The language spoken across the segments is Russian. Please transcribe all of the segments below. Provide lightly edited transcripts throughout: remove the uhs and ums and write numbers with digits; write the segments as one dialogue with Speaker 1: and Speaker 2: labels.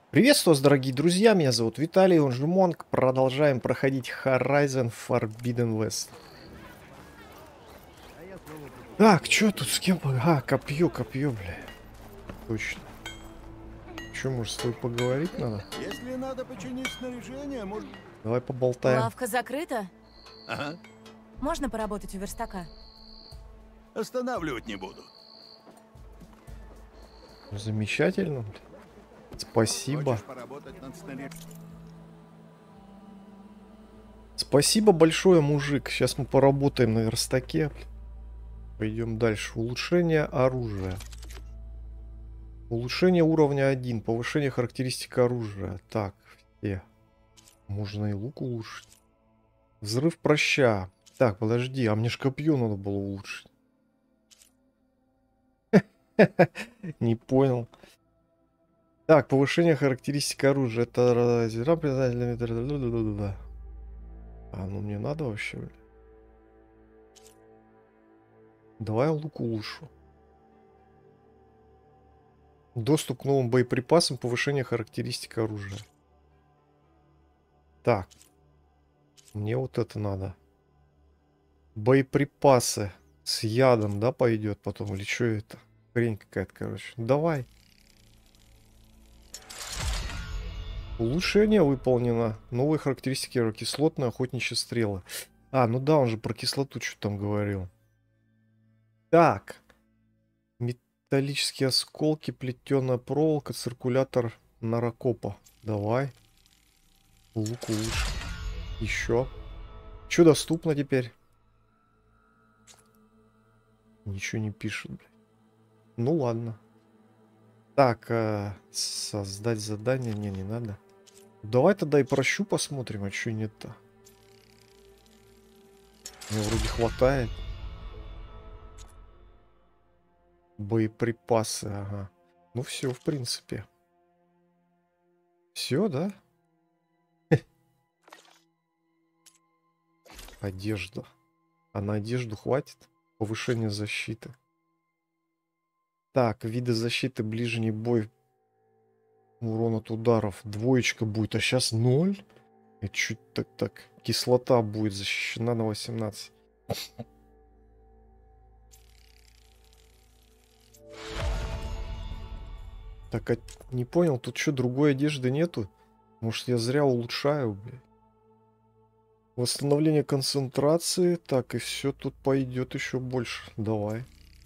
Speaker 1: Приветствую вас, дорогие друзья, меня зовут Виталий, он же Монк. Продолжаем проходить Horizon Forbidden West. Так, что тут с кем? Копье, бля. Точно. Че, может, с тобой поговорить надо?
Speaker 2: Если надо починить снаряжение, может...
Speaker 1: Давай поболтаем.
Speaker 3: Лавка закрыта?
Speaker 2: Ага,
Speaker 3: Можно поработать у верстака?
Speaker 2: останавливать не буду.
Speaker 1: Замечательно. Спасибо.
Speaker 2: Хочешь поработать над снаряжением?
Speaker 1: Спасибо большое, мужик. Сейчас мы поработаем на верстаке. Пойдем дальше. Улучшение оружия. Улучшение уровня 1. Повышение характеристик оружия. Так, все. Можно и лук улучшить. Взрыв проща. Так, подожди, а мне ж копье надо было улучшить. Не понял. Так, повышение характеристик оружия. Это... А, ну мне надо вообще, бля. Давай лук улучшу. Доступ к новым боеприпасам, повышение характеристик оружия. Так. Мне вот это надо. Боеприпасы с ядом, да, пойдет потом? Или что это? Хрень какая-то, короче. Давай. Улучшение выполнено. Новые характеристики. Кислотные охотничьи стрелы. А, ну да, он же про кислоту что там говорил. Так. Металлические осколки, плетеная проволока, циркулятор нарокопа. Давай. Лук лучше. Еще. Что доступно теперь? Ничего не пишет, блядь. Ну ладно. Так, создать задание. Не надо. Давай тогда и прощу посмотрим, а что нет-то. Мне вроде хватает. Боеприпасы, ага. Ну все, в принципе. Все, да? Одежда. А на одежду хватит? Повышение защиты. Так, виды защиты, ближний бой. Урон от ударов. Двоечка будет, а сейчас 0. И чуть так. Кислота будет защищена на 18. Так, не понял, тут что, другой одежды нету? Может, я зря улучшаю, блядь. Восстановление концентрации. Так, и все тут пойдет еще больше. Давай.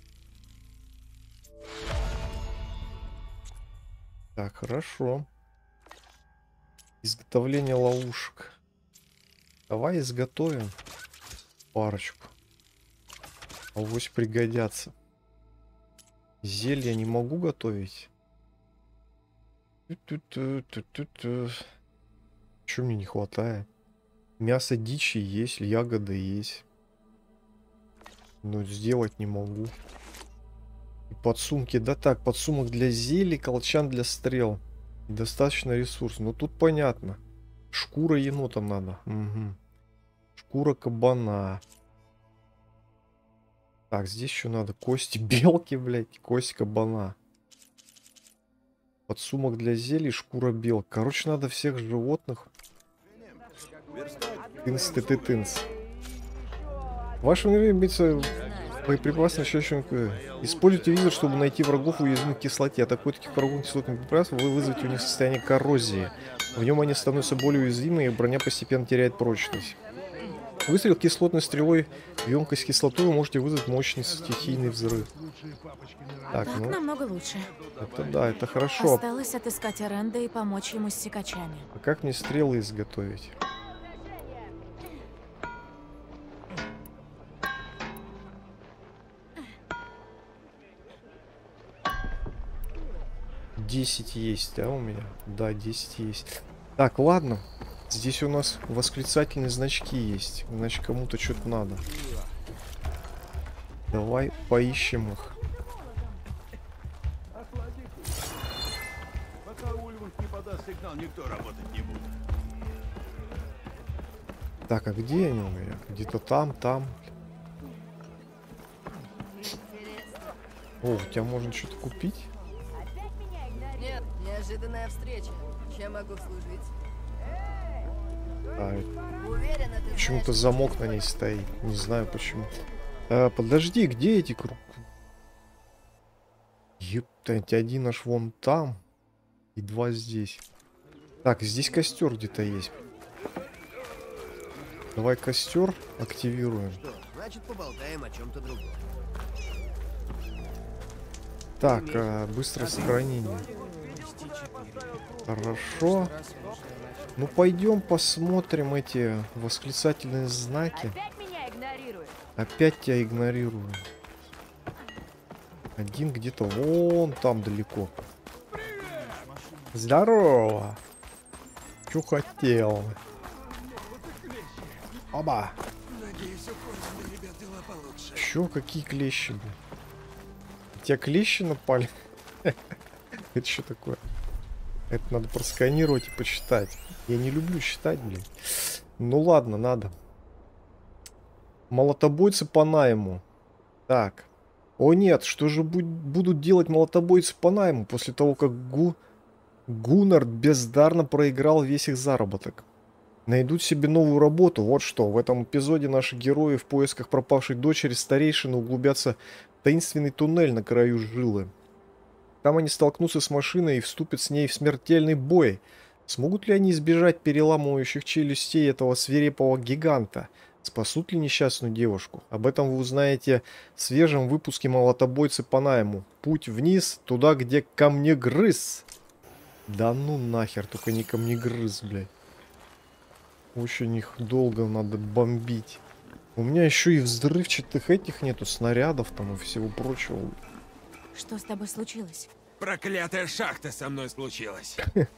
Speaker 1: Так, хорошо. Изготовление ловушек. Давай изготовим парочку. Авось пригодятся. Зелья не могу готовить. Чего мне не хватает? Мясо дичи есть, ягоды есть. Но сделать не могу. И подсумки. Да так, подсумок для зелий, колчан для стрел. Достаточно ресурсов. Но тут понятно. Шкура енота надо. Угу. Шкура кабана. Так, здесь еще надо кости белки, блядь. Кость кабана. Подсумок для зелий, шкура белки. Короче, надо всех животных. Тынц. Ваше имеется боеприпасы на счетчик. Используйте визор, чтобы найти врагов, уязвимых в кислоте. Атакуя таких врагов кислотных препаратов, вы вызовете у них состояние коррозии. В нем они становятся более уязвимы, и броня постепенно теряет прочность. Выстрел кислотной стрелой в емкость кислоты вы можете вызвать мощный стихийный взрыв. Так,
Speaker 3: Так
Speaker 1: ну,
Speaker 3: намного лучше.
Speaker 1: это да, это хорошо.
Speaker 3: Осталось отыскать Аренда и помочь ему с секачами.
Speaker 1: А как мне стрелы изготовить? Десять есть, да, у меня? Да, 10 есть. Так, ладно. Здесь у нас восклицательные значки есть. Значит, кому-то что-то надо. Давай поищем их.
Speaker 2: Пока Ульванг не подаст сигнал, никто работать не будет.
Speaker 1: Так, а где они у меня? Где-то там. О, у тебя можно что-то купить?
Speaker 4: Нет, Неожиданная встреча. Чем могу служить? Уверена, ты
Speaker 1: Почему-то
Speaker 4: знаешь,
Speaker 1: замок на ней стоит. Не знаю почему. Подожди, где эти круг? Ептать, один аж вон там. И два здесь. Так, здесь костер где-то есть. Давай костер активируем.
Speaker 5: Что, значит, поболтаем о чем-то другом.
Speaker 1: Так, быстрое сохранение. Хорошо. Ну, пойдем посмотрим эти восклицательные знаки.
Speaker 4: Опять меня игнорируешь?
Speaker 1: Опять тебя игнорирую. Один где-то вон там далеко. Здорово. Чё хотел? Оба. Чё, какие клещи, блин? Тебя клещи напали? Это что такое? Это надо просканировать и почитать. Я не люблю считать, блин. Ну ладно, надо. Молотобойцы по найму. Так. О нет, что же будут делать молотобойцы по найму после того, как Гуннард бездарно проиграл весь их заработок? Найдут себе новую работу. Вот что. В этом эпизоде наши герои в поисках пропавшей дочери старейшины углубятся в таинственный туннель на краю жилы. Там они столкнутся с машиной и вступят с ней в смертельный бой. Смогут ли они избежать переламывающих челюстей этого свирепого гиганта? Спасут ли несчастную девушку? Об этом вы узнаете в свежем выпуске «Молотобойцы по найму». Путь вниз, туда, где камнегрыз. Да ну нахер, только не камнегрыз, блядь. Очень их долго надо бомбить. У меня еще и взрывчатых этих нету, снарядов там и всего прочего.
Speaker 3: Что с тобой случилось?
Speaker 6: Проклятая шахта со мной случилась.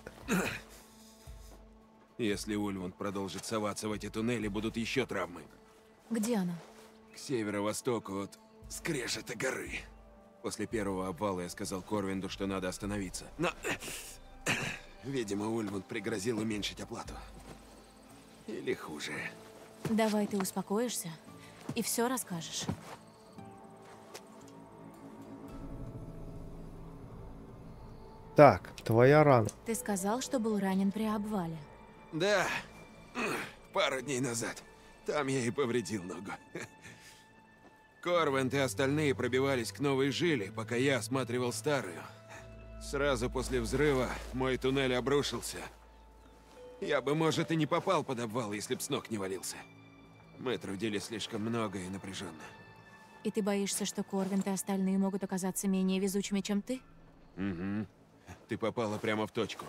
Speaker 6: Если Ульвунд продолжит соваться в эти туннели, будут еще травмы.
Speaker 3: Где она?
Speaker 6: К северо-востоку от скрежета горы. После первого обвала я сказал Корвинду, что надо остановиться. Но, видимо, Ульвунд пригрозил уменьшить оплату. Или хуже.
Speaker 3: Давай ты успокоишься и все расскажешь.
Speaker 1: Так, твоя рана.
Speaker 3: Ты сказал, что был ранен при обвале.
Speaker 6: Да, пару дней назад. Там я и повредил ногу. Корвинд и остальные пробивались к новой жиле, пока я осматривал старую. Сразу после взрыва мой туннель обрушился. Я бы, может, и не попал под обвал, если б с ног не валился. Мы трудились слишком много и напряженно.
Speaker 3: И ты боишься, что Корвинт и остальные могут оказаться менее везучими, чем ты?
Speaker 6: Угу. Ты попала прямо в точку.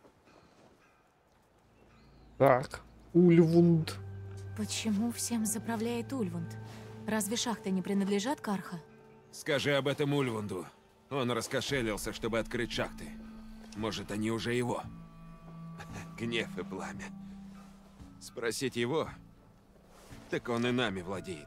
Speaker 1: Так, Ульвунд.
Speaker 3: Почему всем заправляет Ульвунд? Разве шахты не принадлежат Карха?
Speaker 6: Скажи об этом Ульвунду. Он раскошелился, чтобы открыть шахты. Может, они уже его? Гнев и пламя. Спросить его, так он и нами владеет.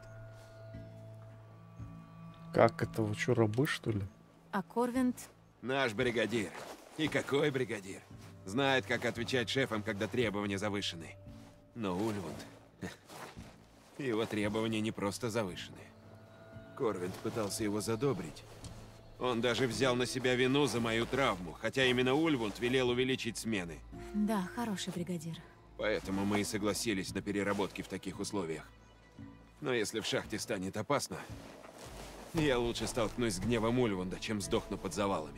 Speaker 1: Как это, вы что, рабы, что ли?
Speaker 3: А Корвинт...
Speaker 6: Наш бригадир. И какой бригадир? Знает, как отвечать шефам, когда требования завышены. Но Ульвунд... Его требования не просто завышены. Корвинд пытался его задобрить. Он даже взял на себя вину за мою травму, хотя именно Ульвунд велел увеличить смены.
Speaker 3: Да, хороший бригадир.
Speaker 6: Поэтому мы и согласились на переработки в таких условиях. Но если в шахте станет опасно, я лучше столкнусь с гневом Ульвунда, чем сдохну под завалами.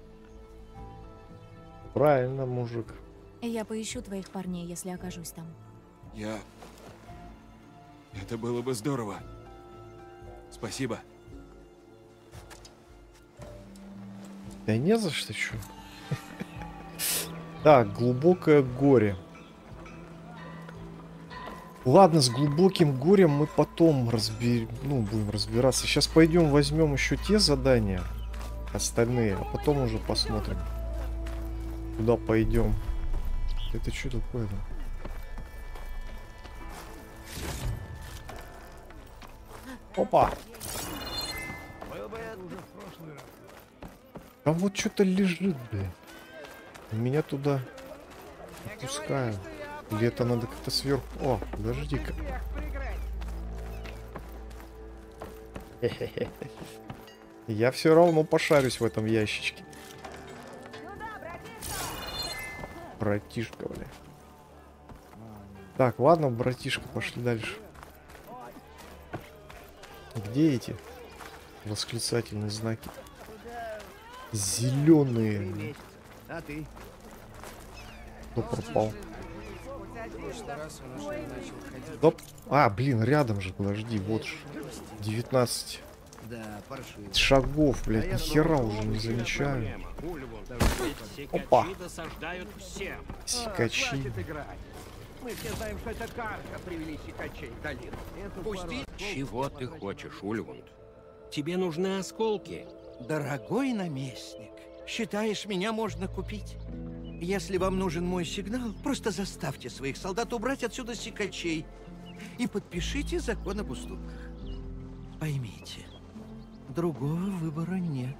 Speaker 1: Правильно, мужик.
Speaker 3: Я поищу твоих парней, если окажусь там.
Speaker 6: Это было бы здорово. Спасибо.
Speaker 1: Да не за что, чё. Так, глубокое горе. Ладно, с глубоким горем мы потом будем разбираться. Сейчас пойдем возьмем еще те задания, остальные, а потом уже посмотрим, куда пойдем. Это что такое-то? Опа! Там вот что-то лежит, блин. Меня туда не пускают. Или это надо как-то сверху... О, подожди-ка. Я все равно пошарюсь в этом ящичке. Братишка, бля. Так, ладно, братишка, пошли дальше. Где эти восклицательные знаки? Зеленые.
Speaker 5: А ты?
Speaker 1: Кто пропал? Стоп. А, блин, рядом же, подожди, вот же. 19
Speaker 5: Да, паршиво.
Speaker 1: шагов, блядь, ни хера уже не замечаю. Опа. Сикачи.
Speaker 7: Мы все знаем, что это Карха привели сикачей в долину.
Speaker 5: Пусти.
Speaker 8: Чего ты хочешь, Ульвунд? Тебе нужны осколки?
Speaker 7: Дорогой наместник, считаешь, меня можно купить? Если вам нужен мой сигнал, просто заставьте своих солдат убрать отсюда сикачей и подпишите закон об уступках. Поймите, другого выбора нет.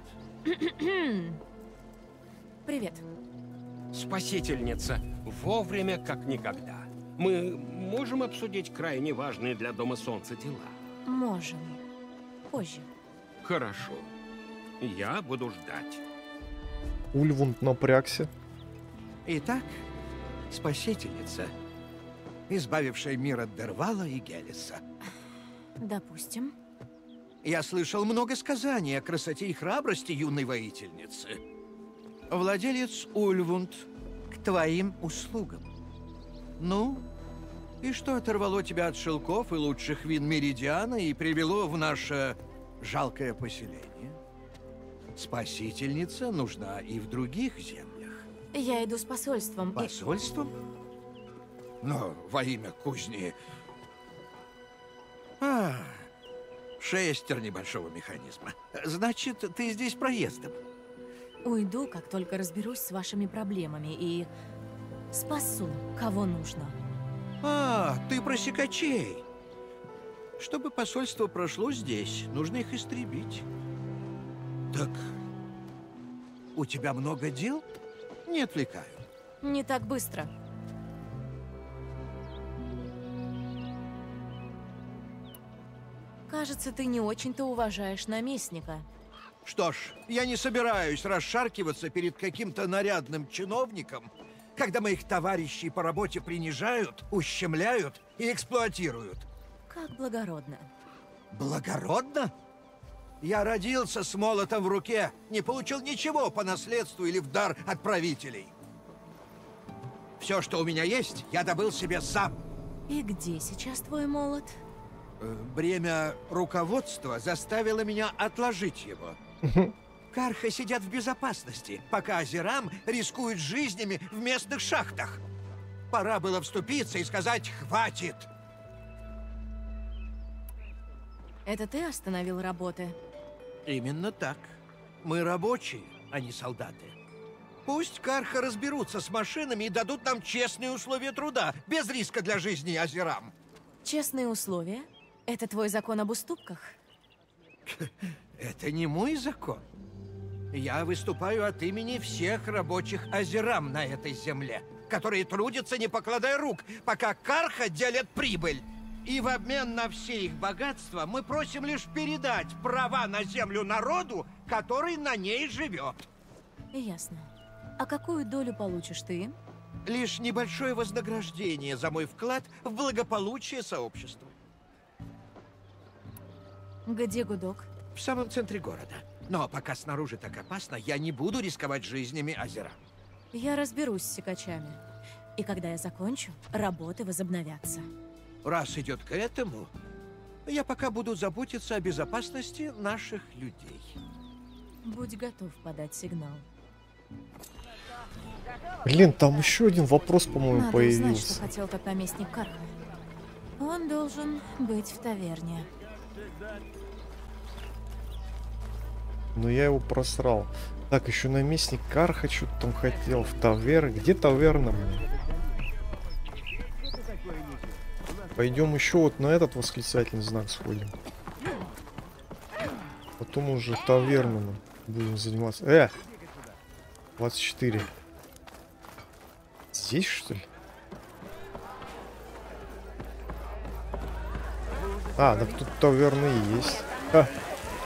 Speaker 3: Привет.
Speaker 8: Спасительница, вовремя как никогда. Мы можем обсудить крайне важные для Дома Солнца дела?
Speaker 3: Можем. Позже.
Speaker 8: Хорошо. Я буду ждать.
Speaker 1: Ульвунд напрягся.
Speaker 7: Итак, спасительница, избавившая мир от Дервала и Гелиса.
Speaker 3: Допустим.
Speaker 7: Я слышал много сказаний о красоте и храбрости юной воительницы. Владелец Ульвунд, к твоим услугам. Ну, и что оторвало тебя от шелков и лучших вин Меридиана и привело в наше жалкое поселение? Спасительница нужна и в других землях.
Speaker 3: Я иду с посольством.
Speaker 7: Посольством? Но во имя кузни... Шестерни большого механизма. Значит, ты здесь проездом.
Speaker 3: Уйду, как только разберусь с вашими проблемами и спасу, кого нужно.
Speaker 7: Ты про сикачей. Чтобы посольство прошло здесь, нужно их истребить. Так, у тебя много дел? Не отвлекаю.
Speaker 3: Не так быстро. Кажется, ты не очень-то уважаешь наместника.
Speaker 7: Что ж, я не собираюсь расшаркиваться перед каким-то нарядным чиновником, когда моих товарищей по работе принижают, ущемляют и эксплуатируют.
Speaker 3: Как благородно.
Speaker 7: Благородно? Я родился с молотом в руке, не получил ничего по наследству или в дар от правителей. Все, что у меня есть, я добыл себе сам.
Speaker 3: И где сейчас твой молот?
Speaker 7: Бремя руководства заставило меня отложить его. Карха сидят в безопасности, пока Азерам рискует жизнями в местных шахтах. Пора было вступиться и сказать «хватит».
Speaker 3: Это ты остановил работы?
Speaker 7: Именно так. Мы рабочие, а не солдаты. Пусть Карха разберутся с машинами и дадут нам честные условия труда, без риска для жизни Азерам.
Speaker 3: Честные условия? Это твой закон об уступках?
Speaker 7: Это не мой закон. Я выступаю от имени всех рабочих Азерам на этой земле, которые трудятся, не покладая рук, пока Карха делит прибыль. И в обмен на все их богатства мы просим лишь передать права на землю народу, который на ней живет.
Speaker 3: Ясно. А какую долю получишь ты?
Speaker 7: Лишь небольшое вознаграждение за мой вклад в благополучие сообщества.
Speaker 3: Где гудок?
Speaker 7: В самом центре города. Но пока снаружи так опасно, я не буду рисковать жизнями Азерам.
Speaker 3: Я разберусь с сикачами. И когда я закончу, работы возобновятся.
Speaker 7: Раз идет к этому, я пока буду заботиться о безопасности наших людей.
Speaker 3: Будь готов подать сигнал.
Speaker 1: Блин, там еще один вопрос, по-моему,
Speaker 3: Надо узнать,
Speaker 1: появился.
Speaker 3: что хотел тот наместник Карха. Он должен быть в таверне.
Speaker 1: Но я его просрал. Так, еще наместник Карха что-то там хотел в таверне. Где таверна, блин? Пойдем еще вот на этот восклицательный знак сходим. Потом уже таверну будем заниматься. 24. Здесь, что ли? А, так тут таверны и есть.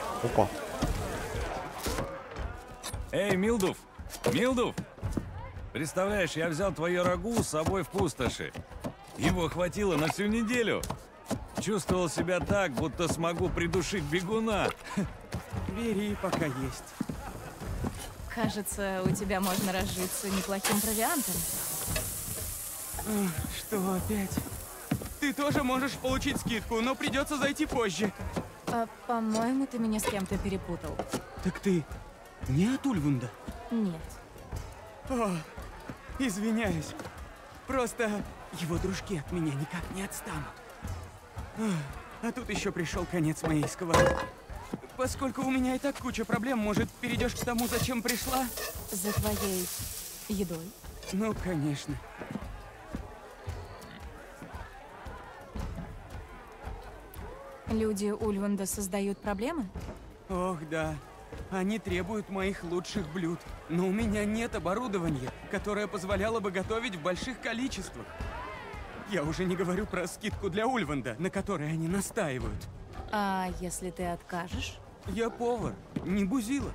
Speaker 1: Опа.
Speaker 9: Эй, Милдув! Милдув! Представляешь, я взял твое рагу с собой в пустоши. Его хватило на всю неделю. Чувствовал себя так, будто смогу придушить бегуна.
Speaker 10: Бери, пока есть.
Speaker 3: Кажется, у тебя можно разжиться неплохим провиантом.
Speaker 10: Что опять? Ты тоже можешь получить скидку, но придется зайти позже.
Speaker 3: По-моему, ты меня с кем-то перепутал.
Speaker 10: Так ты не от Ульвунда?
Speaker 3: Нет.
Speaker 10: О, извиняюсь. Просто его дружки от меня никак не отстанут. А тут еще пришел конец моей сковородки. Поскольку у меня и так куча проблем, может, перейдешь к тому, зачем пришла?
Speaker 3: За твоей едой?
Speaker 10: Ну, конечно.
Speaker 3: Люди Ульвунда создают проблемы?
Speaker 10: Ох, да. Они требуют моих лучших блюд. Но у меня нет оборудования, которое позволяло бы готовить в больших количествах. Я уже не говорю про скидку для Ульвунда, на которой они настаивают.
Speaker 3: А если ты откажешь?
Speaker 10: Я повар, не Бузила.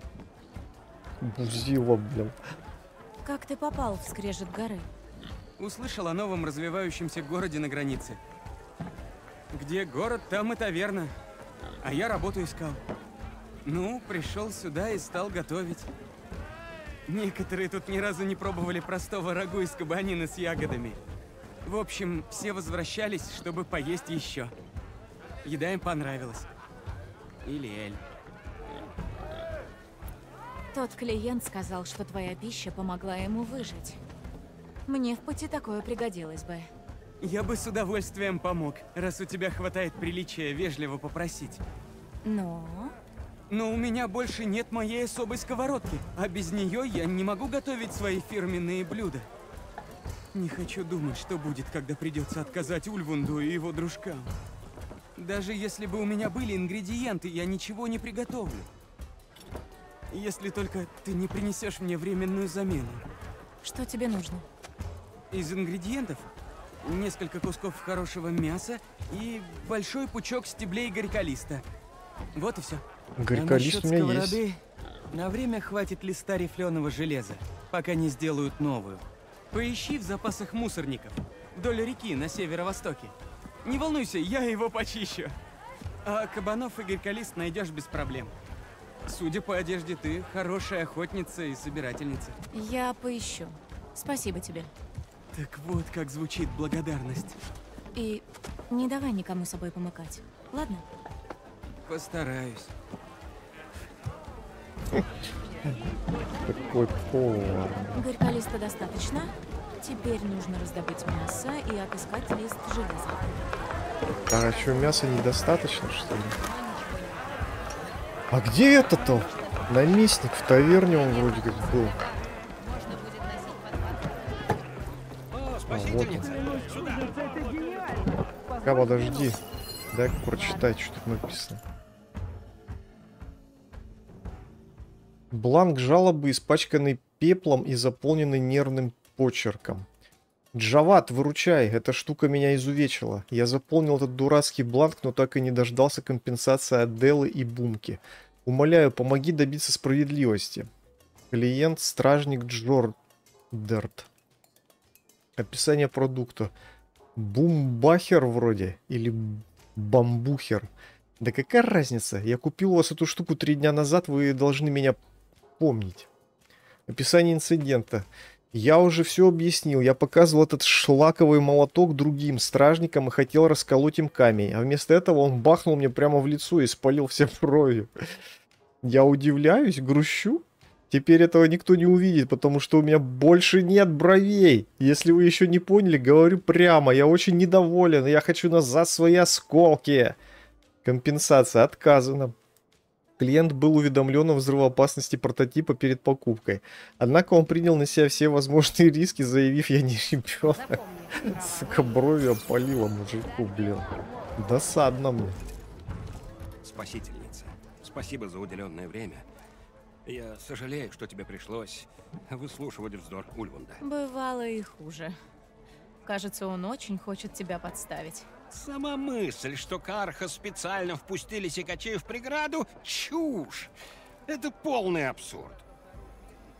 Speaker 1: Бузила, блин.
Speaker 3: Как ты попал в Скрежет горы?
Speaker 10: Услышал о новом развивающемся городе на границе. Где город, там и таверна. А я работу искал. Ну, пришел сюда и стал готовить. Некоторые тут ни разу не пробовали простого рагу из кабанины с ягодами. В общем, все возвращались, чтобы поесть еще. Еда им понравилась. Или Эль.
Speaker 3: Тот клиент сказал, что твоя пища помогла ему выжить. Мне в пути такое пригодилось бы.
Speaker 10: Я бы с удовольствием помог, раз у тебя хватает приличия вежливо попросить.
Speaker 3: Но
Speaker 10: у меня больше нет моей особой сковородки, а без нее я не могу готовить свои фирменные блюда. Не хочу думать, что будет, когда придется отказать Ульвунду и его дружкам. Даже если бы у меня были ингредиенты, я ничего не приготовлю. Если только ты не принесешь мне временную замену.
Speaker 3: что тебе нужно?
Speaker 10: Из ингредиентов несколько кусков хорошего мяса и большой пучок стеблей горьколиста. Вот и все.
Speaker 1: Горьколист у меня есть.
Speaker 10: На время хватит листа рифленого железа, пока не сделают новую. Поищи в запасах мусорников вдоль реки на северо-востоке. Не волнуйся, я его почищу. А кабанов и горьколист найдешь без проблем. Судя по одежде, ты хорошая охотница и собирательница.
Speaker 3: Я поищу. Спасибо тебе.
Speaker 10: Так вот, как звучит благодарность.
Speaker 3: И не давай никому собой помыкать, ладно?
Speaker 10: Постараюсь.
Speaker 1: Какой повар.
Speaker 3: Горьколиста достаточно. Теперь нужно раздобыть мясо и отыскать лист железа.
Speaker 1: А что, мяса недостаточно, что ли? А где это-то? Наместник в таверне он вроде как был.
Speaker 8: Спасительница, сюда.
Speaker 1: Подожди. Дай-ка прочитать, что тут написано. Бланк жалобы, испачканный пеплом и заполненный нервным почерком. Джават, выручай, эта штука меня изувечила. Я заполнил этот дурацкий бланк, но так и не дождался компенсации от Делы и Бумки. Умоляю, помоги добиться справедливости. Клиент, стражник Джордерт. Описание продукта. Бумбахер вроде, или бамбухер. Да какая разница? Я купил у вас эту штуку 3 дня назад, вы должны меня помнить. Описание инцидента. Я уже все объяснил. Я показывал этот шлаковый молоток другим стражникам и хотел расколоть им камень. А вместо этого он бахнул мне прямо в лицо и спалил все бровью. Я удивляюсь, грущу. Теперь этого никто не увидит, потому что у меня больше нет бровей. Если вы еще не поняли, говорю прямо. Я очень недоволен. Я хочу назад свои осколки. Компенсация отказана. Клиент был уведомлен о взрывоопасности прототипа перед покупкой. Однако он принял на себя все возможные риски, заявив, я не ребенок. Сука, брови опалила мужику, блин. Досадно мне.
Speaker 8: Спасительница, спасибо за уделенное время. Я сожалею, что тебе пришлось выслушивать вздор Ульвунда.
Speaker 3: Бывало и хуже. Кажется, он очень хочет тебя подставить.
Speaker 8: Сама мысль, что Карха специально впустили сикачей в преграду — чушь. Это полный абсурд.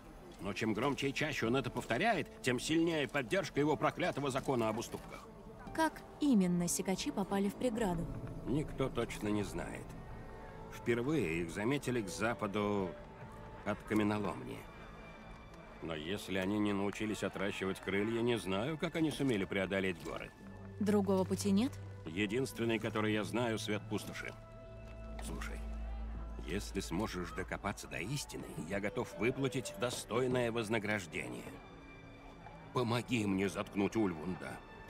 Speaker 8: Но чем громче и чаще он это повторяет, тем сильнее поддержка его проклятого закона об уступках.
Speaker 3: Как именно сикачи попали в преграду?
Speaker 8: Никто точно не знает. Впервые их заметили к западу от каменоломни. Но если они не научились отращивать крылья, не знаю, как они сумели преодолеть горы.
Speaker 3: Другого пути нет?
Speaker 8: Единственный, который я знаю, свет пустоши. Слушай, если сможешь докопаться до истины, я готов выплатить достойное вознаграждение. Помоги мне заткнуть Ульвунда.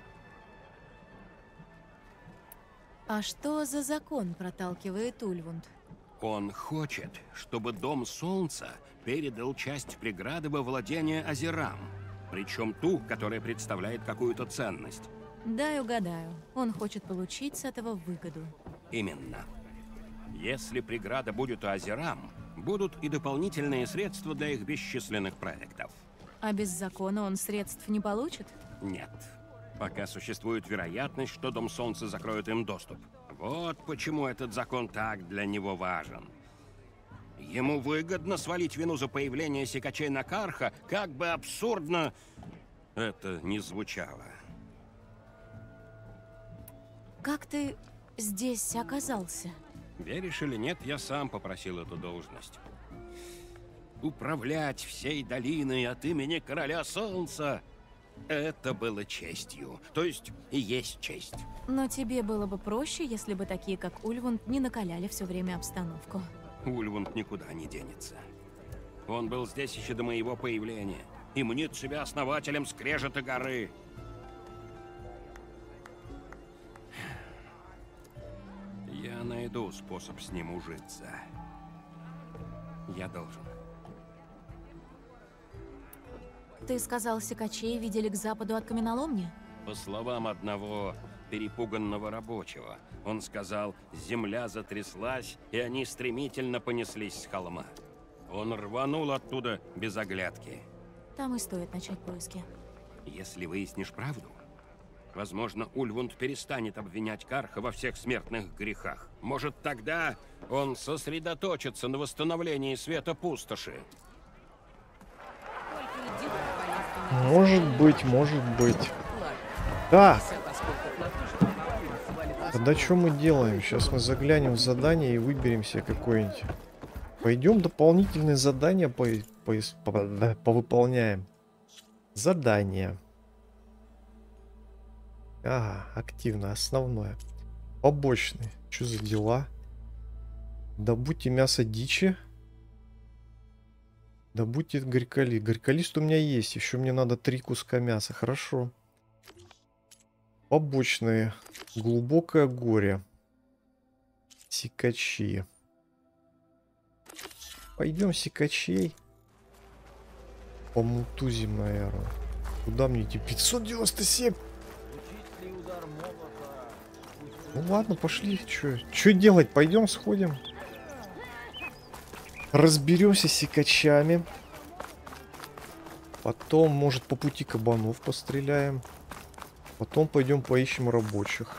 Speaker 3: А что за закон проталкивает Ульвунд?
Speaker 8: Он хочет, чтобы Дом Солнца передал часть преграды во владение Азерам. Причем ту, которая представляет какую-то ценность.
Speaker 3: Дай угадаю, он хочет получить с этого выгоду.
Speaker 8: Именно. Если преграда будет у Азерам, будут и дополнительные средства для их бесчисленных проектов.
Speaker 3: А без закона он средств не получит?
Speaker 8: Нет. Пока существует вероятность, что Дом Солнца закроет им доступ. Вот почему этот закон так для него важен. Ему выгодно свалить вину за появление сикачей на Карха, как бы абсурдно это ни звучало.
Speaker 3: Как ты здесь оказался?
Speaker 8: Веришь или нет, я сам попросил эту должность. Управлять всей долиной от имени Короля Солнца — это было честью. То есть и есть честь.
Speaker 3: Но тебе было бы проще, если бы такие, как Ульвунд, не накаляли все время обстановку.
Speaker 8: Ульвунд никуда не денется. Он был здесь еще до моего появления и мнит себя основателем Скрежета горы. Я найду способ с ним ужиться. Я должен.
Speaker 3: Ты сказал, сикачей видели к западу от каменоломни?
Speaker 8: По словам одного перепуганного рабочего, он сказал, земля затряслась, и они стремительно понеслись с холма. Он рванул оттуда без оглядки.
Speaker 3: Там и стоит начать поиски.
Speaker 8: Если выяснишь правду, возможно, Ульвунд перестанет обвинять Карха во всех смертных грехах. Может, тогда он сосредоточится на восстановлении света пустоши.
Speaker 1: Может быть, может быть. Да! Тогда что мы делаем? Сейчас мы заглянем в задание и выберем себе какое-нибудь. Пойдем дополнительные задания повыполняем. Задание. Ага, активно, основное. Побочный. Что за дела? Добудьте мясо дичи. Добудьте горьколист. Горьколист у меня есть. Еще мне надо 3 куска мяса. Хорошо. Побочные. Глубокое горе. Сикачи. Пойдем сикачей. Помутузим, наверное. Куда мне идти? 597. Ну ладно, пошли. Что делать? Пойдем сходим. Разберемся с сикачами. Потом, может, по пути кабанов постреляем. Потом пойдем поищем рабочих.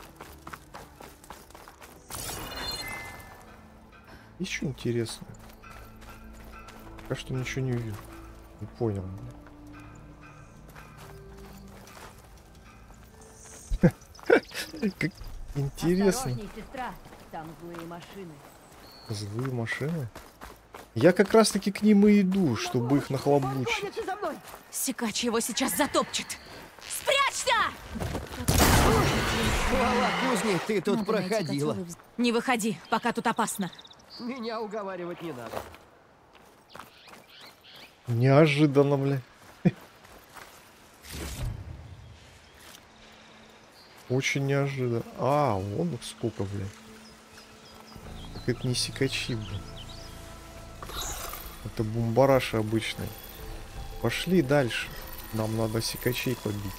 Speaker 1: Есть что интересное? Пока что ничего не вижу. Не понял. Как интересно.
Speaker 4: Осторожней, сестра. Там злые машины.
Speaker 1: Злые машины? Я как раз таки к ним и иду, чтобы их нахлобучить.
Speaker 3: Сикач его сейчас затопчет. Спрячься!
Speaker 5: Хвала кузни, ты тут
Speaker 3: Надо найти
Speaker 5: проходила.
Speaker 3: котёл и Не выходи, пока тут опасно.
Speaker 5: Меня уговаривать не надо.
Speaker 1: Неожиданно, бля. Очень неожиданно. А, вон их сколько, бля. Так это не сикачи, бля. Это бумбараши обычные. Пошли дальше. Нам надо сикачей побить.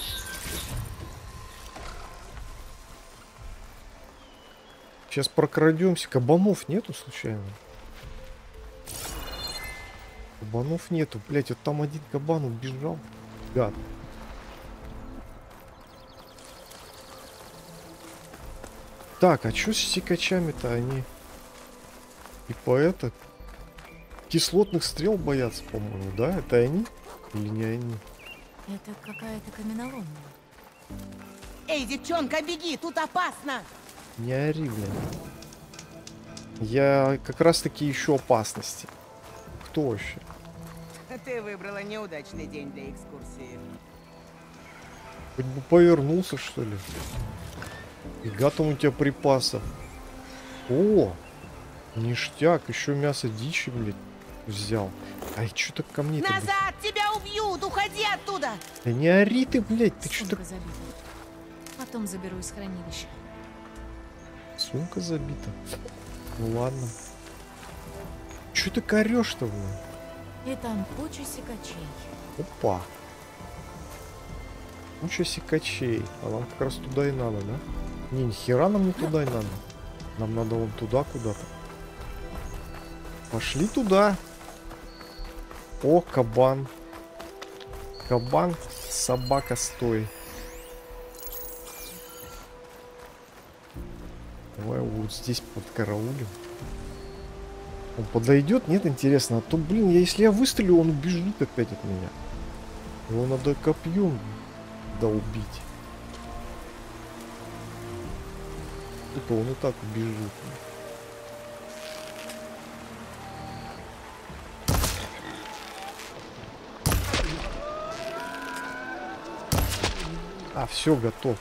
Speaker 1: Сейчас прокрадемся. Кабанов нету случайно? Кабанов нету. Блять, вот там один кабан убежал. Гад. Так, а что с сикачами-то они? Типа это... кислотных стрел боятся, по-моему, да? Это они? Или не они?
Speaker 3: Это какая-то каменоломня.
Speaker 4: Эй, девчонка, беги, тут опасно!
Speaker 1: Не ори, блин. Я как раз таки ищу опасности. Кто вообще?
Speaker 4: Ты выбрала неудачный день для экскурсии.
Speaker 1: Хоть бы повернулся, что ли. Фига там у тебя припасов. О! Ништяк, еще мясо дичи, блядь, взял. Ай, что так ко мне-то?
Speaker 4: Назад! Тебя убьют! Уходи оттуда!
Speaker 1: Да не ори ты, блядь, ты что
Speaker 3: Сумка
Speaker 1: так...
Speaker 3: забита. Потом заберу из хранилища.
Speaker 1: Сумка забита. Ну ладно. Че ты корешь-то, блядь?
Speaker 3: И там куча секачей.
Speaker 1: Опа. Куча секачей. А нам как раз туда и надо, да? Не, нихера нам не туда и надо. Нам надо вон туда куда-то. Пошли туда. О, кабан. Кабан, собака, стой. Давай вот здесь подкараулим. Он подойдет? Нет, интересно. А то, блин, если я выстрелю, он убежит опять от меня. Его надо копьем долбить. Это он и так убежит. А, все, готов.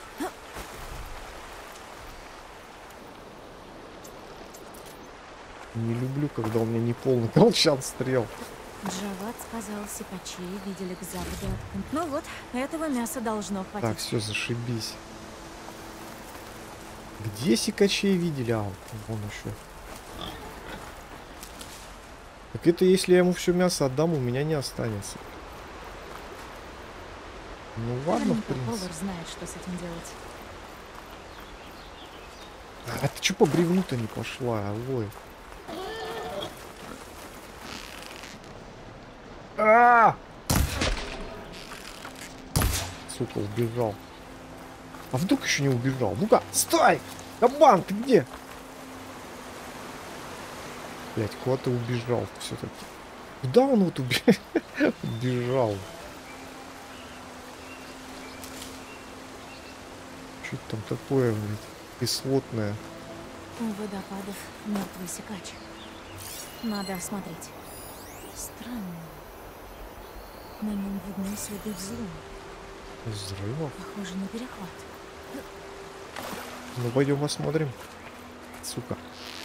Speaker 1: Не люблю, когда у меня не полный колчан стрел.
Speaker 3: Джават сказал, секачей видели к западу от... Ну вот, этого мяса должно хватить.
Speaker 1: Так, все, зашибись. Где секачей видели? А, вон еще. Так это если я ему все мясо отдам, у меня не останется. Ну ладно, в
Speaker 3: Наверняка
Speaker 1: принципе.
Speaker 3: повар знает, что с этим делать.
Speaker 1: А ты что по бревну-то не пошла, алой? Сука, убежал. А вдруг еще не убежал? Ну-ка, стой! Кабан, ты где? Блять, куда ты убежал все-таки? Куда он вот убежал? Что там такое, блядь, кислотное?
Speaker 3: У водопадов мертвый секач. Надо осмотреть. Странно. На нем видны следы взрыва.
Speaker 1: Взрывов?
Speaker 3: Похоже на перехват.
Speaker 1: Ну пойдем посмотрим. Сука.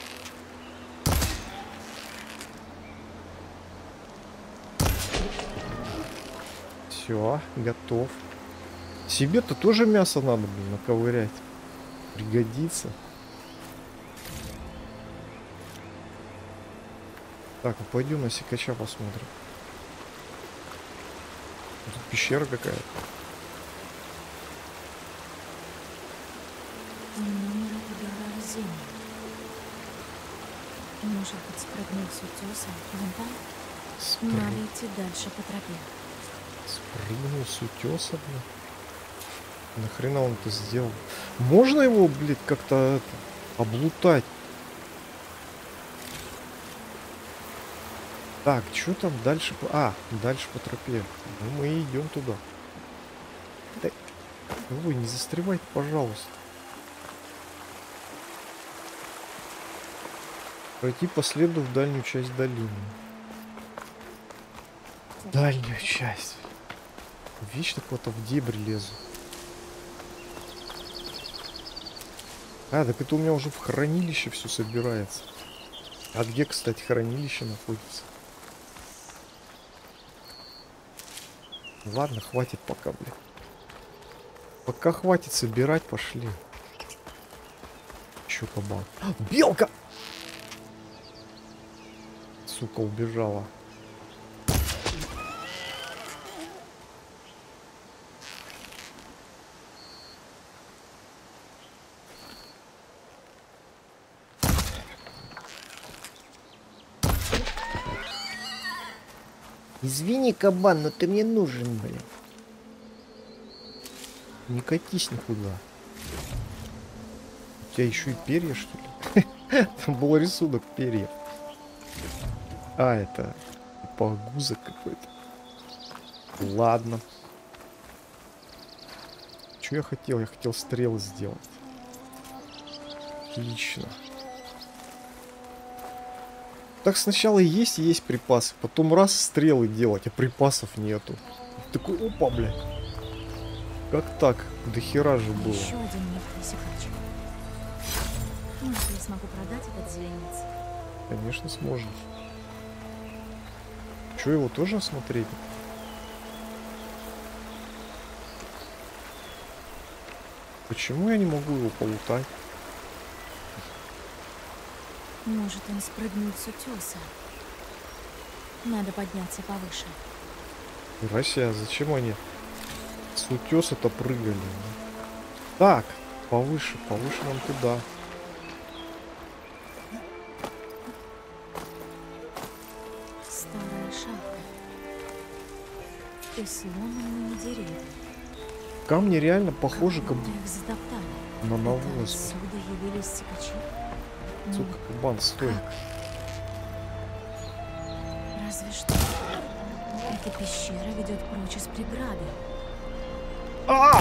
Speaker 1: Все, готов. Себе-то тоже мясо надо, блин, наковырять. Пригодится. Так, ну пойдем на секача посмотрим. Тут пещера какая-то.
Speaker 3: Номер удара в землю. Может быть, спрыгнул с утеса вон там? Надо идти дальше по тропе.
Speaker 1: Спрыгнул с утеса, блин. Нахрена он это сделал? Можно его, блядь, как-то облутать? Так, что там дальше по... А, дальше по тропе. Ну, мы и идем туда. Да... Ой, не застревайте, пожалуйста. Пройти по следу в дальнюю часть долины. Дальнюю часть. Вечно куда-то в дебри лезу. А, так это у меня уже в хранилище все собирается. А где, кстати, хранилище находится? Ладно, хватит пока, блин. Пока хватит собирать, пошли. Чё, кабан? А, белка! Сука, убежала. Извини, кабан, но ты мне нужен, блин. Не катись никуда. У тебя еще и перья, что ли? Там был рисунок перьев. А, это погузок какой-то. Ладно. Что я хотел? Я хотел стрелы сделать. Отлично. Так сначала есть припасы, потом раз стрелы делать, а припасов нету. Такой, опа, блядь. Как так? До хера же было.
Speaker 3: Еще один мертвый секач. Может, я смогу продать этот зеленец?
Speaker 1: Конечно, сможешь. Что, его тоже осмотреть? Почему я не могу его полутать?
Speaker 3: Может, он спрыгнул с утеса. Надо подняться повыше.
Speaker 1: Россия, зачем они с утеса-то прыгали? Так, повыше нам туда.
Speaker 3: Старая шахта. И сломанные деревья.
Speaker 1: Камни реально похожи как
Speaker 3: будто их затоптали.
Speaker 1: на
Speaker 3: Это
Speaker 1: навоз.
Speaker 3: отсюда явились секачи.
Speaker 1: Сука, кабан, стой.
Speaker 3: Разве что эта пещера ведет прочь из преграды.
Speaker 1: А!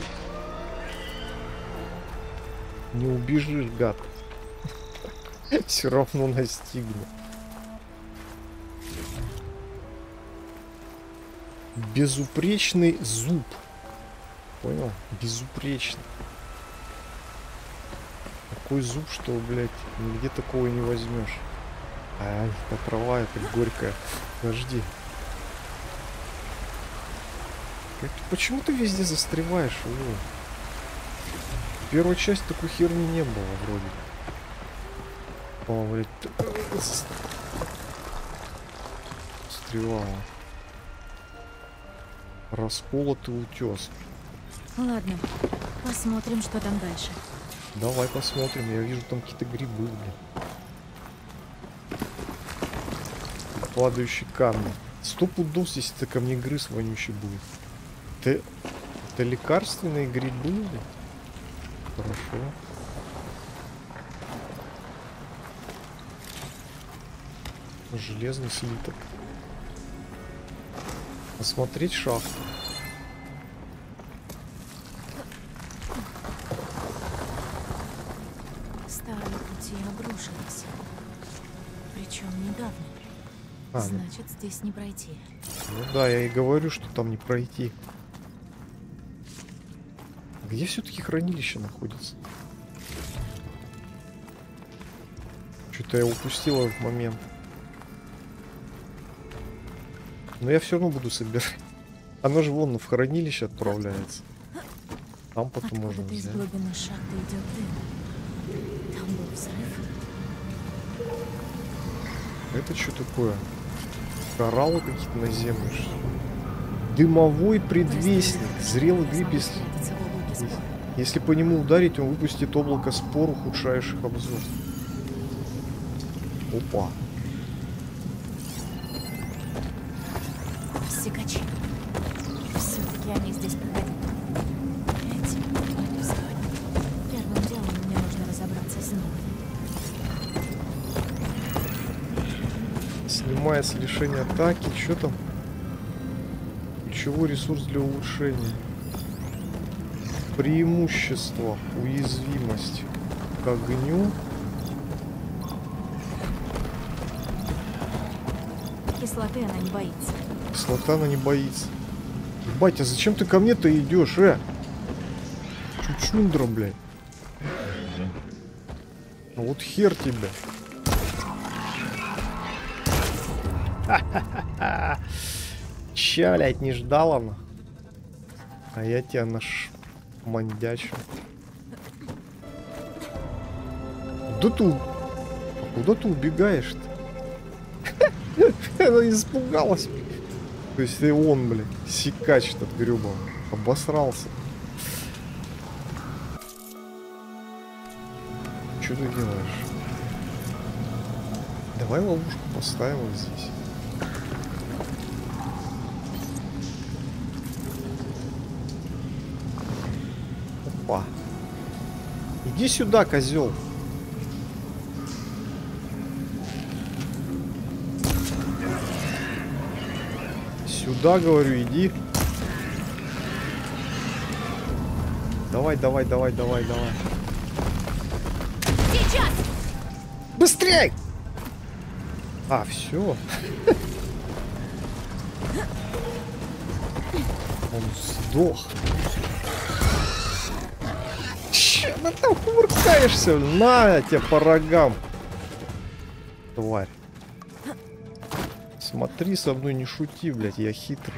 Speaker 1: Не убежишь, гад. Все равно настигну. Безупречный зуб. Понял? Безупречный. Такой зуб, что, блядь, нигде такого не возьмешь. Ай, та трава, это горькая. Подожди. Почему ты везде застреваешь? О. Первая часть такой херни не было вроде. О, блядь. Застревала. Расколотый утес.
Speaker 3: Ладно, посмотрим, что там дальше.
Speaker 1: Давай посмотрим. Я вижу там какие-то грибы, блин. Падающие камни. 100 пудов здесь это камнегрыз вонючий будет. Это лекарственные грибы, блин. Хорошо. Железный слиток. Осмотреть шахту.
Speaker 3: Старые пути обрушились. Причем недавно.
Speaker 1: А,
Speaker 3: значит, здесь не пройти.
Speaker 1: Ну да, я и говорю, что там не пройти. Где все-таки хранилище находится? Что-то я упустил этот момент. Но я все равно буду собирать. Оно же вон в хранилище отправляется. Там потом можно взять.
Speaker 3: Из глубины шахты идет дым. Там был взрыв.
Speaker 1: Это что такое? Кораллы какие-то наземные. Дымовой предвестник. Зрелый гриб, если по нему ударить, он выпустит облако спор, ухудшающих обзор. Опа.
Speaker 3: Секачи. Все-таки они здесь проходили. Первым делом мне нужно разобраться с ними.
Speaker 1: Снимается лишение атаки. Что там? Ключевой ресурс для улучшения. Преимущество. Уязвимость к огню.
Speaker 3: Кислоты она не боится.
Speaker 1: Кислота она не боится. Батя, зачем ты ко мне-то идешь, Чучундра, блядь. Ну вот хер тебе. Ща, блядь, не ждал она. А я тебя наш мандячу. Куда ты убегаешь-то? Она испугалась. То есть и он, блядь, секач этот гребаный. Обосрался. Что ты делаешь? Давай ловушку поставим вот здесь. Опа. Иди сюда, козел. Сюда, говорю, иди. Давай, давай, давай, давай, давай.
Speaker 3: Сейчас!
Speaker 1: Быстрей! А, все. Он сдох. Че ты там кувыркаешься? На тебе по рогам. Тварь. Смотри, со мной не шути, блядь, я хитрый.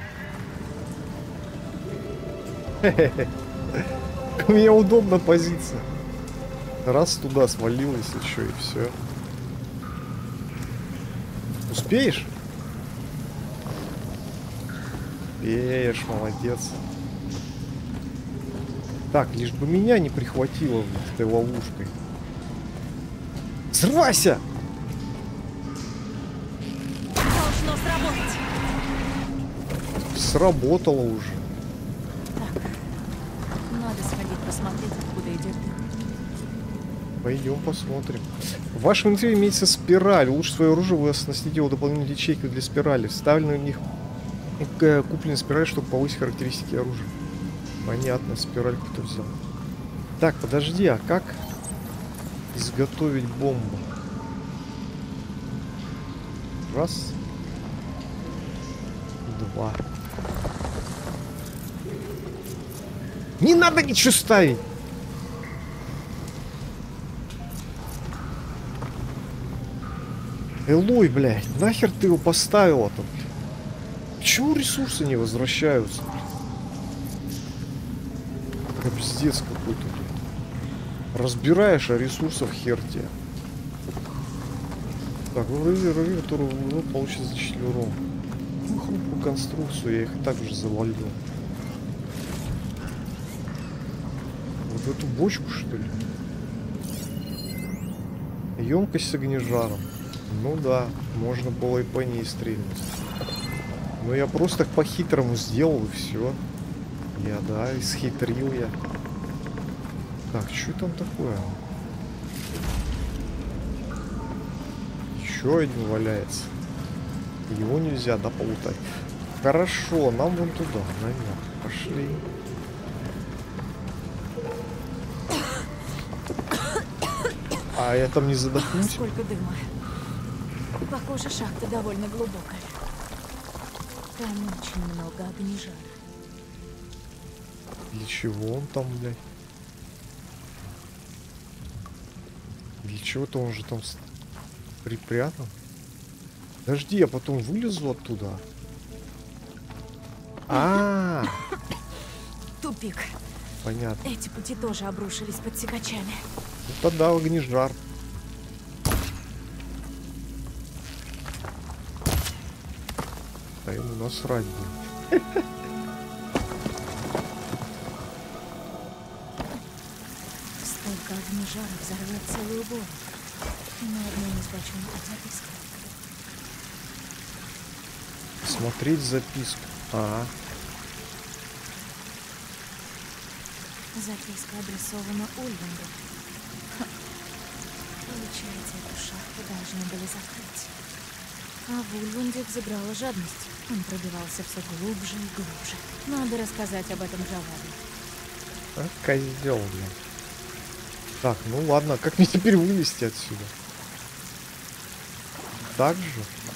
Speaker 1: У меня удобна позиция. Раз туда свалилась еще и все. Успеешь? Успеешь, молодец. Так, лишь бы меня не прихватило этой ловушкой. Взрывайся!
Speaker 3: Должно сработать.
Speaker 1: Сработало уже.
Speaker 3: Так, надо сходить посмотреть, откуда идет дым.
Speaker 1: Пойдем посмотрим. В вашем инвентаре имеется спираль. Лучше свое оружие вы оснастите его дополнительной ячейкой для спирали. Вставлены в них купленная спираль, чтобы повысить характеристики оружия. Понятно, спираль кто взял. Так, подожди, а как изготовить бомбу? Раз. Два. Не надо ничего ставить! Элой, блядь, нахер ты его поставила-то? Почему ресурсы не возвращаются? Пиздец какой-то, блядь. Разбираешь, а ресурсов хер тебе. Так, враги, который получит значительный урон. Ну, хрупкую конструкцию, я их и так уже завалил. Вот эту бочку, что ли? Емкость с огнежаром. Ну да, можно было и по ней стрельнуть. Но я просто по-хитрому сделал, и все. Я, да, исхитрил я. Так, что там такое? Еще один валяется. Его нельзя, да, полутать. Хорошо, нам вон туда, наверх. Пошли. А я там не задохнусь?
Speaker 3: Сколько дыма. Похоже, шахта довольно глубокая. Там очень много огнежара.
Speaker 1: Для чего он там, блядь? Для чего-то он же там припрятан. Подожди, я потом вылезу оттуда.
Speaker 3: Тупик.
Speaker 1: Понятно.
Speaker 3: Эти пути тоже обрушились под секачами.
Speaker 1: Ну тогда огнежар. А ему насрать будет.
Speaker 3: Столько огнежара взорвет целую гору. И на одной не сбоченной записка.
Speaker 1: Смотреть записку.
Speaker 3: Записка адресована Ульванду. Получается, эту шахту должны были закрыть. А в Ульванде взыграла жадность. Он пробивался все глубже и глубже. Надо рассказать об этом Джаваду.
Speaker 1: Козел, блин. Так, ну ладно, как мне теперь вылезти отсюда? Так же?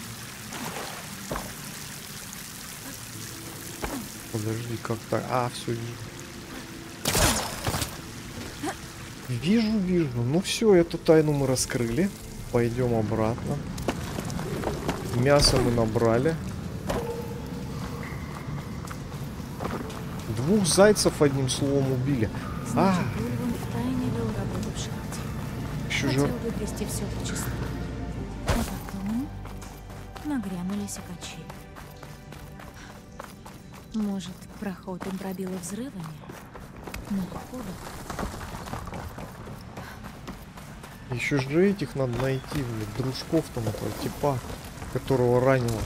Speaker 1: Подожди, как так? Все вижу. Вижу. Ну все, эту тайну мы раскрыли. Пойдем обратно. Мясо мы набрали. 2 зайцев одним словом убили.
Speaker 3: Значит, Ульванд втайне вел работу в шахте.
Speaker 1: Еще же...
Speaker 3: Хотел выгрести все почистую. А потом нагрянули секачи. Может, проход им пробило взрывами? Но откуда?
Speaker 1: Еще же этих надо найти, блин, дружков там этого типа, которого ранило.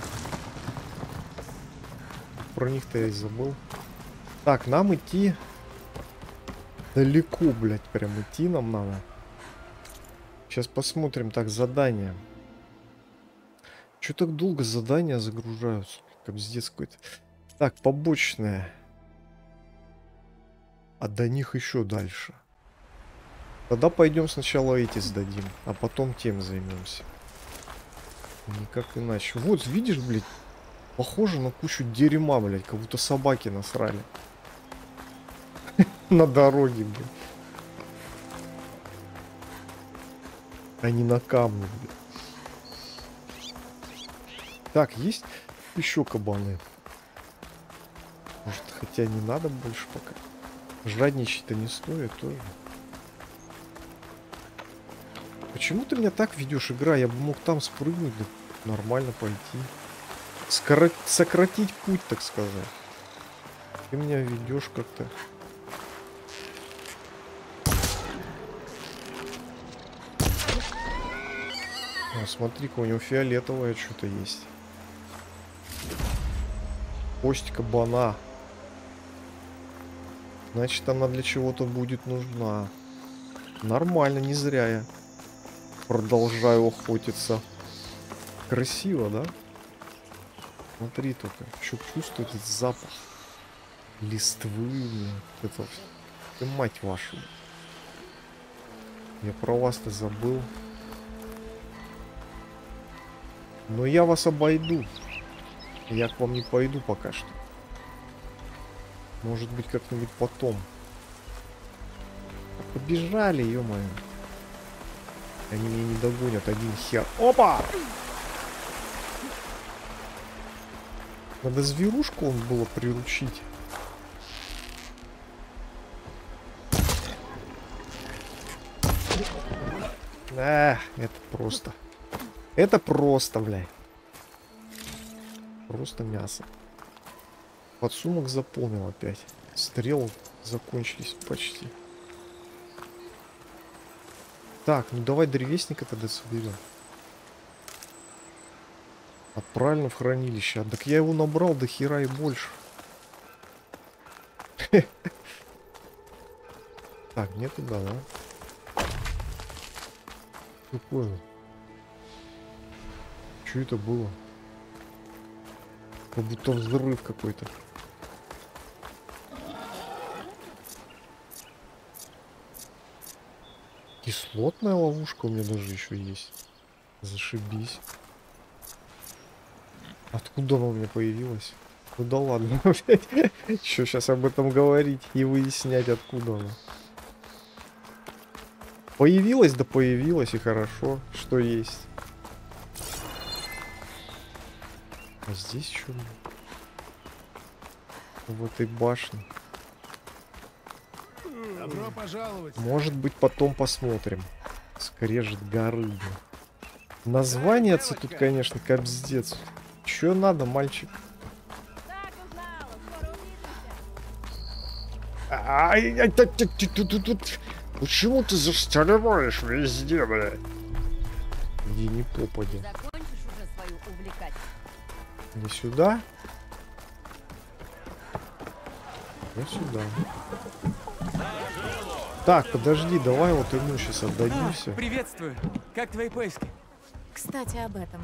Speaker 1: Про них-то я и забыл. Так, нам идти далеко, блядь, прям идти нам надо. Сейчас посмотрим. Так, задание. Чё так долго задания загружаются? Капздец какой-то. Так, побочная. А до них еще дальше. Тогда пойдем сначала эти сдадим, а потом тем займемся. Никак иначе. Вот, видишь, блядь, похоже на кучу дерьма, блядь, как будто собаки насрали. На дороге, блядь. А не на камне, блядь. Так, есть еще кабаны? Может, хотя не надо больше пока. Жадничать-то не стоит тоже. Почему ты меня так ведешь, игра? Я бы мог там спрыгнуть, да нормально пойти. Сократить путь, так сказать. Ты меня ведешь как-то. А, смотри-ка, у него фиолетовое что-то есть. Кость кабана. Значит, она для чего-то будет нужна. Нормально, не зря я продолжаю охотиться. Красиво, да? Смотри только, еще чувствую этот запах листвы. Это ты, мать вашу. Я про вас-то забыл. Но я вас обойду. Я к вам не пойду пока что. Может быть, как-нибудь потом. Побежали, ё-моё. Они меня не догонят, один хер. Опа! Надо зверушку он было приручить. Это просто. Это просто, блядь. Просто мясо. Подсумок заполнил опять. Стрелы закончились почти. Так, ну давай древесника тогда соберем. Отправлено в хранилище. А так я его набрал до хера и больше. Так, не туда, да? Прикольно. Что это было? Как будто взрыв какой-то. Кислотная ловушка у меня даже еще есть. Зашибись. Откуда она у меня появилась? Ну да ладно. Что сейчас об этом говорить и выяснять, откуда она. Появилась, да появилась, и хорошо, что есть. А здесь что? В этой башне.
Speaker 2: Добро пожаловать.
Speaker 1: Может быть, потом посмотрим. Скрежет горы. Название тут, конечно, капздец. Чё надо, мальчик? Почему ты застреливаешь везде, блядь? Где не попади. Не сюда? Не сюда. Так, подожди, давай вот ему сейчас отдадимся.
Speaker 10: Приветствую. Как твои поиски?
Speaker 3: Кстати, об этом.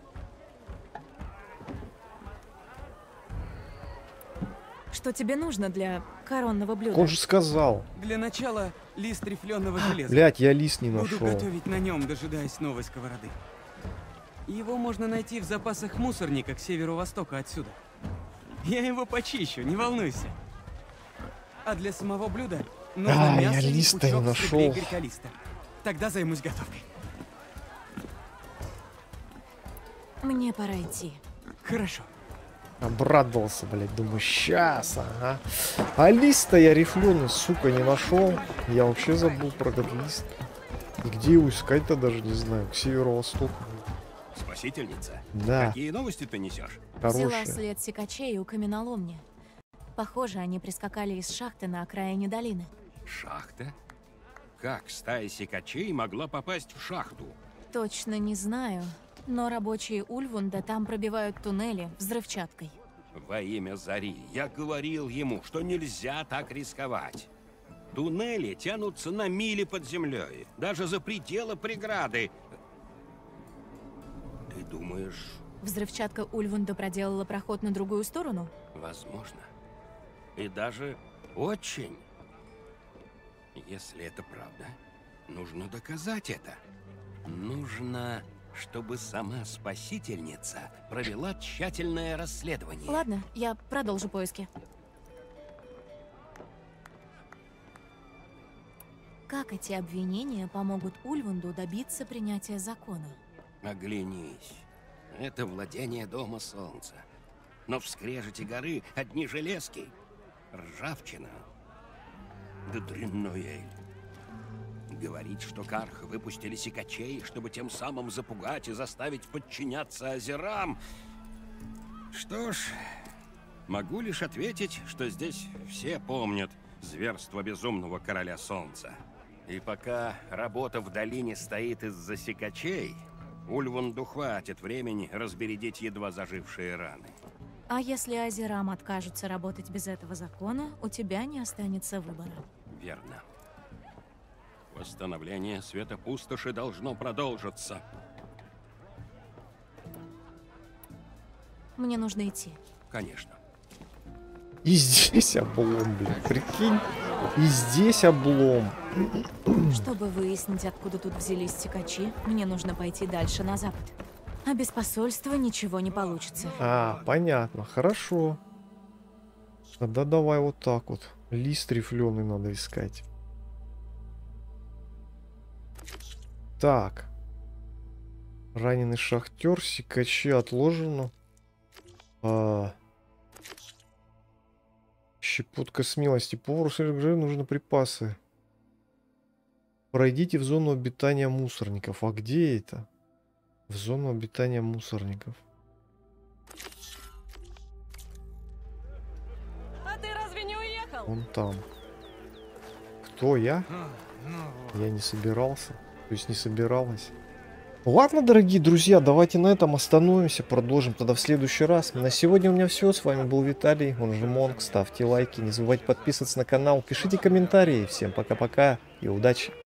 Speaker 3: Что тебе нужно для коронного блюда?
Speaker 1: Он же сказал.
Speaker 10: Для начала лист рифленого железа.
Speaker 1: Блять, я лист не
Speaker 10: Буду
Speaker 1: нашел.
Speaker 10: готовить на нем, дожидаясь новой сковороды. Его можно найти в запасах мусорника к северо-востоку отсюда. Я его почищу, не волнуйся. А для самого блюда нужно мясо
Speaker 1: я
Speaker 10: и
Speaker 1: листа не
Speaker 10: пучок
Speaker 1: нашел.
Speaker 10: стеблей горьколиста. Тогда займусь готовкой.
Speaker 3: Мне пора идти.
Speaker 10: Хорошо.
Speaker 1: Обрадовался, блядь, думаю, щас, ага. А лист-то я рифленый, сука, не нашел. Я вообще забыл про этот лист. И где его искать-то даже не знаю. К северо-востоку.
Speaker 8: Спасительница?
Speaker 1: Да.
Speaker 8: Какие новости ты несешь?
Speaker 3: Взяла
Speaker 1: Хорошие.
Speaker 3: след сикачей у каменоломни. Похоже, они прискакали из шахты на окраине долины.
Speaker 8: Шахта? Как стая сикачей могла попасть в шахту?
Speaker 3: Точно не знаю, но рабочие Ульвунда там пробивают туннели взрывчаткой.
Speaker 8: Во имя Зари, я говорил ему, что нельзя так рисковать. Туннели тянутся на мили под землей, даже за пределы преграды. Ты думаешь...
Speaker 3: Взрывчатка Ульвунда проделала проход на другую сторону?
Speaker 8: Возможно. И даже очень. Если это правда, нужно доказать это. Нужно, чтобы сама спасительница провела тщательное расследование.
Speaker 3: Ладно, я продолжу поиски. Как эти обвинения помогут Ульвунду добиться принятия закона?
Speaker 8: Оглянись. Это владение Дома Солнца. Но в скрежете горы одни железки. Ржавчина. Да дрянной эль. Говорит, что Карх выпустили сикачей, чтобы тем самым запугать и заставить подчиняться озерам. Что ж, могу лишь ответить, что здесь все помнят зверство безумного короля Солнца. И пока работа в долине стоит из-за сикачей, Ульвунду хватит времени разбередить едва зажившие раны.
Speaker 3: А если озерам откажутся работать без этого закона, у тебя не останется выбора.
Speaker 8: Верно. Восстановление света пустоши должно продолжиться.
Speaker 3: Мне нужно идти.
Speaker 8: Конечно.
Speaker 1: И здесь облом, блин. Прикинь. И здесь облом.
Speaker 3: Чтобы выяснить, откуда тут взялись текачи, мне нужно пойти дальше на запад. А без посольства ничего не получится.
Speaker 1: А, понятно. Хорошо. Тогда давай вот так вот. Лист рифленый надо искать. Так. Раненый шахтер, сикачи отложено. Щепотка смелости. Повару нужны припасы. Пройдите в зону обитания мусорников. А где это? В зону обитания мусорников.
Speaker 3: А ты разве не уехал?
Speaker 1: Вон там. Кто я? Я не собирался. То есть не собиралась. Ладно, дорогие друзья, давайте на этом остановимся. Продолжим тогда в следующий раз. На сегодня у меня все. С вами был Виталий, он же Монк. Ставьте лайки, не забывайте подписываться на канал, пишите комментарии. Всем пока-пока и удачи.